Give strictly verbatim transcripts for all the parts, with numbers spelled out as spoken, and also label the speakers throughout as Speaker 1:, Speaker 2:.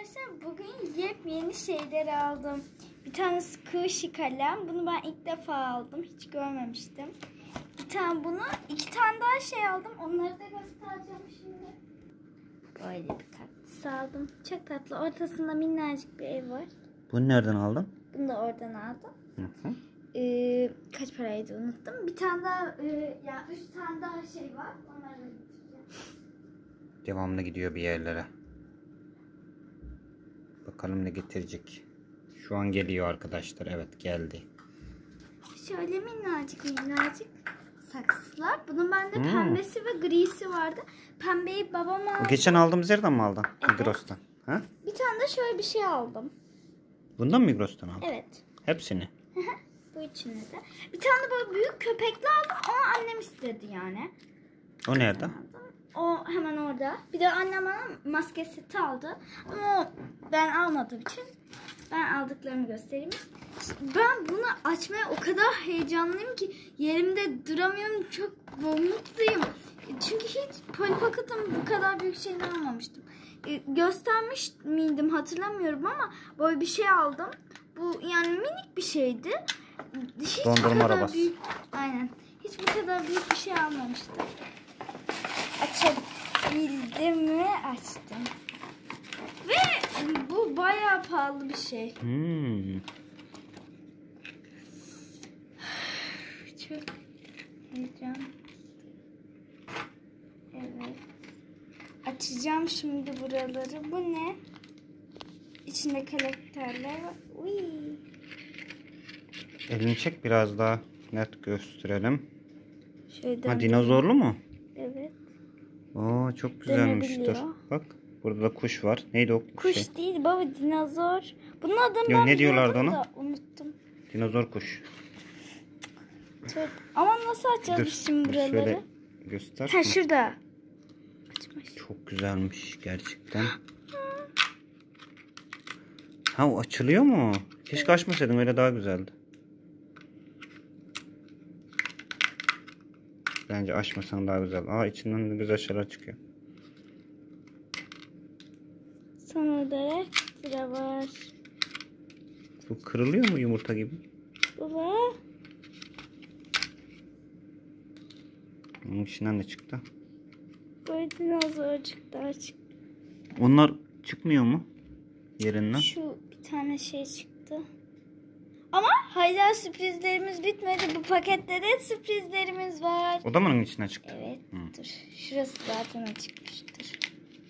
Speaker 1: arkadaşlar bugün yepyeni şeyler aldım. Bir tane squishy kalem. Bunu ben ilk defa aldım. Hiç görmemiştim. Bir tane bunu, iki tane daha şey aldım. Onları da göstereceğim şimdi. Böyle bir kaktüs aldım. Çok tatlı. Ortasında minnacık bir ev var.
Speaker 2: Bunu nereden aldın?
Speaker 1: Bunu da oradan aldım.
Speaker 2: Hı hı.
Speaker 1: Ee, kaç paraydı unuttum. Bir tane daha, e, yani üç tane daha şey var. Onları da getireceğim.
Speaker 2: Devamlı gidiyor bir yerlere. Bakalım ne getirecek. Şu an geliyor arkadaşlar. Evet, geldi.
Speaker 1: Şöyle minnacık minnacık saksılar. Bunun bende
Speaker 2: Hmm.
Speaker 1: pembesi ve grisi vardı. Pembeyi babam aldı.
Speaker 2: O geçen aldığımız yerden mi aldın?
Speaker 1: Evet.
Speaker 2: Migros'tan. Ha?
Speaker 1: Bir tane de şöyle bir şey aldım.
Speaker 2: Bundan mı Migros'tan aldın?
Speaker 1: Evet.
Speaker 2: Hepsini.
Speaker 1: Bu içine de. Bir tane de böyle büyük köpekli aldım ama annem istedi yani.
Speaker 2: O nerede?
Speaker 1: O hemen orada. Bir de annem bana maske seti aldı. Ama o ben almadığım için ben aldıklarımı göstereyim. Ben bunu açmaya o kadar heyecanlıyım ki yerimde duramıyorum. Çok mutluyum. Çünkü hiç Polly Pocket'ın bu kadar büyük şeyini almamıştım. Ee, göstermiş miydim hatırlamıyorum ama böyle bir şey aldım. Bu yani minik bir şeydi. Hiç
Speaker 2: Dondurma arabası.
Speaker 1: Büyük, aynen. Hiç bu kadar büyük bir şey almamıştım. Açabildim mi? Açtım. Ve bu bayağı pahalı bir şey.
Speaker 2: Hmm.
Speaker 1: Çok heyecan. Evet. Açacağım şimdi buraları. Bu ne? İçinde karakterler var. Uy.
Speaker 2: Elini çek, biraz daha net gösterelim.
Speaker 1: Şöyle
Speaker 2: Ha, dinozorlu mu?
Speaker 1: Evet.
Speaker 2: Oo, çok güzelmiş. Dur.
Speaker 1: Dönebiliyor.
Speaker 2: Bak, burada da kuş var. Neydi o
Speaker 1: Kuş
Speaker 2: şey?
Speaker 1: değil baba, dinozor. Bunun adını
Speaker 2: Yo,
Speaker 1: ben
Speaker 2: ne diyorlardı
Speaker 1: biliyordum
Speaker 2: ona?
Speaker 1: da unuttum.
Speaker 2: Dinozor kuş.
Speaker 1: Çok... Ama nasıl açacağız
Speaker 2: Dur,
Speaker 1: biz şimdi buraları?
Speaker 2: şöyle göster.
Speaker 1: Ha, şurada. Açmış.
Speaker 2: Çok güzelmiş gerçekten. Ha, o açılıyor mu? Keşke açmasaydım, öyle daha güzeldi. Bence açmasan daha güzel. Aa, içinden de güzel şeyler çıkıyor.
Speaker 1: Sonra da sıra var.
Speaker 2: Bu kırılıyor mu yumurta gibi?
Speaker 1: Baba.
Speaker 2: Onun içinden de çıktı.
Speaker 1: Böyle dinozorcuklar çıktı.
Speaker 2: Onlar çıkmıyor mu yerinden?
Speaker 1: Şu bir tane şey çıktı. Ama hala sürprizlerimiz bitmedi. Bu pakette de sürprizlerimiz var.
Speaker 2: O da mı onun içine çıktı?
Speaker 1: Evet.
Speaker 2: Hı.
Speaker 1: Dur. Şurası zaten açıkmıştır.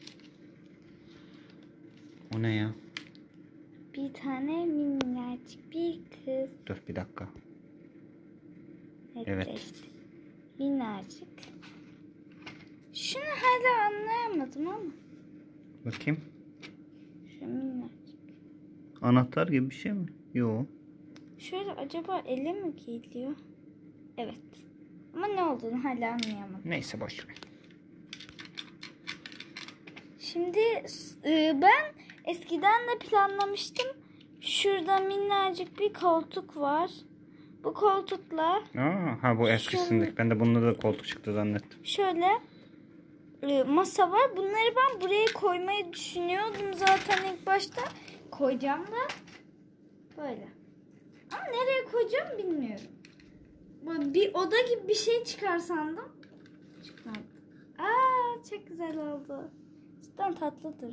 Speaker 2: O ne ya?
Speaker 1: Bir tane minnacık bir kız.
Speaker 2: Dur bir dakika.
Speaker 1: Evet.
Speaker 2: Evet.
Speaker 1: Işte. Minnacık. Şunu hala anlayamadım ama.
Speaker 2: Bakayım.
Speaker 1: Şu minnacık.
Speaker 2: Anahtar gibi bir şey mi? Yok.
Speaker 1: Şöyle acaba ele mi geliyor? Evet. Ama ne olduğunu hala anlayamadım.
Speaker 2: Neyse, boş ver.
Speaker 1: Şimdi e, ben eskiden de planlamıştım. Şurada minnacık bir koltuk var. Bu koltukla
Speaker 2: Aa, ha bu eskisindeki. Ben de bunda da koltuk çıktı zannettim.
Speaker 1: şöyle e, masa var. Bunları ben buraya koymayı düşünüyordum zaten ilk başta. Koyacağım da böyle. Ama nereye koyacağım bilmiyorum. Böyle bir oda gibi bir şey çıkar sandım. Çıkmadı. Aa, çok güzel oldu. Cidden tatlıdır.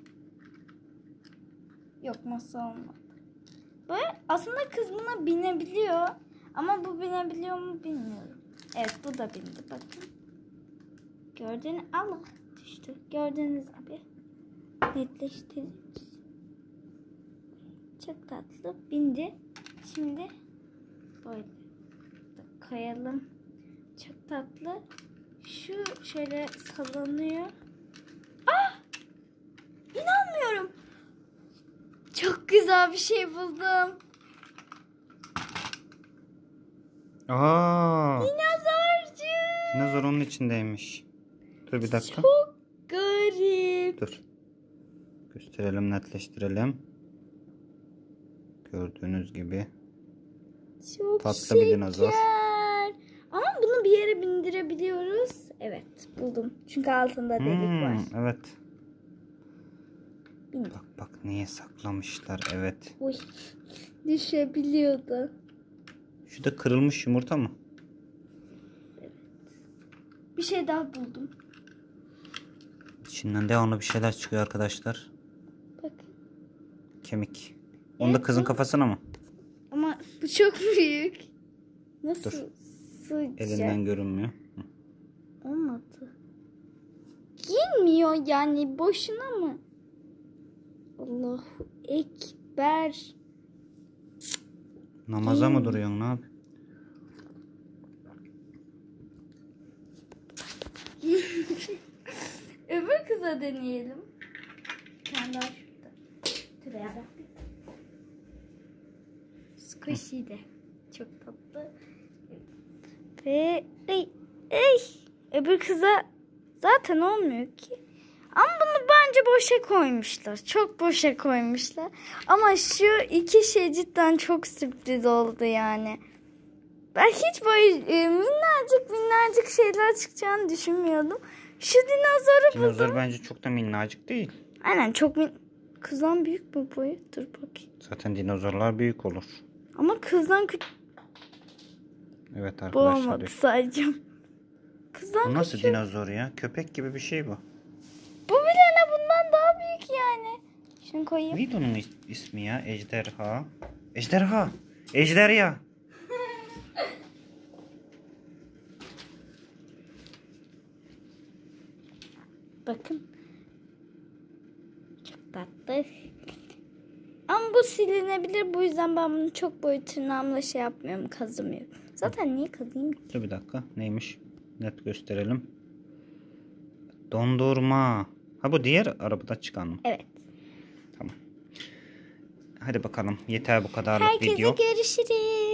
Speaker 1: Yok, masa olmadı. Böyle aslında kız buna binebiliyor. Ama bu binebiliyor mu bilmiyorum. Evet, bu da bindi. Bakın. Gördüğünüz ama düştü. Gördüğünüz gibi netleştiririz. Çok tatlı. Bindi. Şimdi böyle koyalım. Çok tatlı. Şu şöyle sallanıyor. Ah! İnanmıyorum. Çok güzel bir şey buldum.
Speaker 2: Aa!
Speaker 1: Dinozorcu.
Speaker 2: Dinozor onun içindeymiş. Dur bir dakika.
Speaker 1: Çok garip.
Speaker 2: Dur. Gösterelim, netleştirelim. Gördüğünüz gibi.
Speaker 1: Çok
Speaker 2: Tatlı
Speaker 1: şeker.
Speaker 2: bir dinozor.
Speaker 1: Ama bunu bir yere bindirebiliyoruz. Evet, buldum. Çünkü altında delik
Speaker 2: Hmm,
Speaker 1: var.
Speaker 2: evet. Bak bak niye saklamışlar, evet.
Speaker 1: Oy. Düşebiliyordu.
Speaker 2: Şu da kırılmış yumurta mı?
Speaker 1: Bir şey daha buldum.
Speaker 2: İçinden devamlı bir şeyler çıkıyor arkadaşlar.
Speaker 1: Bakın.
Speaker 2: Kemik. Onu da kızın kafasına mı?
Speaker 1: Ama bu çok büyük. Nasıl
Speaker 2: Dur.
Speaker 1: sığacak?
Speaker 2: Elinden görünmüyor. Hı.
Speaker 1: Olmadı. Girmiyor yani, boşuna mı? Allahu Ekber.
Speaker 2: Namaza
Speaker 1: Hmm.
Speaker 2: mı duruyorsun, ne yapıyorsun?
Speaker 1: Öbür kıza deneyelim. Bir tane daha şurada. Dur ya. Squishy de. Çok tatlı. Ve ey, ey. Öbür kıza zaten olmuyor ki. Ama bunu bence boşa koymuşlar. Çok boşa koymuşlar. Ama şu iki şey cidden çok sürpriz oldu yani. Ben hiç böyle e, minnacık minnacık şeyler çıkacağını düşünmüyordum. Şu dinozoru buldum.
Speaker 2: Dinozor bence çok da minnacık değil.
Speaker 1: Aynen, çok min... Kızdan büyük mü boyu? Dur bakayım.
Speaker 2: Zaten dinozorlar büyük olur.
Speaker 1: Ama kızdan küçük.
Speaker 2: Evet
Speaker 1: Bu
Speaker 2: arkadaşlar.
Speaker 1: olmadı sadece. Kızdan
Speaker 2: Bu nasıl
Speaker 1: küçük.
Speaker 2: dinozor ya? Köpek gibi bir şey bu.
Speaker 1: Bu bilene bundan daha büyük yani. Şunu koyayım.
Speaker 2: Neydi onun is- ismi ya? Ejderha. Ejderha. Ejderha.
Speaker 1: Bakın. Çok tatlı. Ama bu silinebilir. Bu yüzden ben bunu çok boyu tırnağımla şey yapmıyorum. Kazımıyorum. Zaten niye kazıyım ki?
Speaker 2: Dur bir dakika. Neymiş? Net gösterelim. Dondurma. Ha bu diğer arabada çıkan mı?
Speaker 1: Evet.
Speaker 2: Tamam. Hadi bakalım. Yeter bu kadarlık
Speaker 1: Herkese
Speaker 2: video.
Speaker 1: görüşürüz.